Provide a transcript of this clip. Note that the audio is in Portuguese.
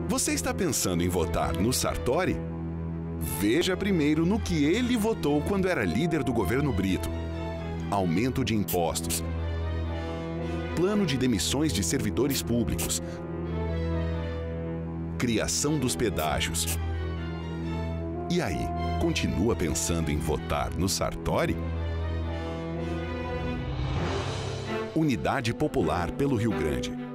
Você está pensando em votar no Sartori? Veja primeiro no que ele votou quando era líder do governo Brito. Aumento de impostos, plano de demissões de servidores públicos, criação dos pedágios. E aí, continua pensando em votar no Sartori? Unidade Popular pelo Rio Grande.